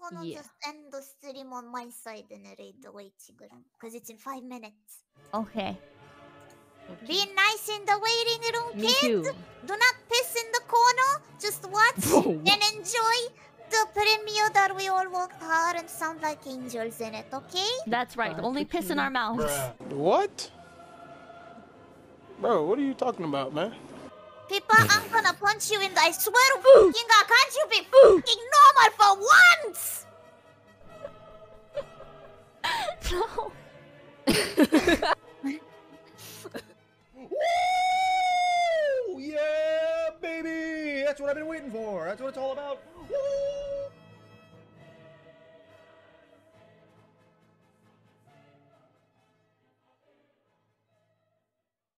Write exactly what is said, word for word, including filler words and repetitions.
gonna Yeah. just end the stream on my side and raid the waiting room because it's in five minutes. Okay. Be nice in the waiting room, Me kids. too. Do not piss in the corner. Just watch and enjoy the premiere that we all worked hard and sound like angels in it, okay? That's right. God, Only piss in our mouths. What? Bro, what are you talking about, man? Pippa, I'm gonna punch you in the... I swear to fucking God, can't you be fucking normal for once? No. Woo! Yeah, baby! That's what I've been waiting for. That's what it's all about. Woo!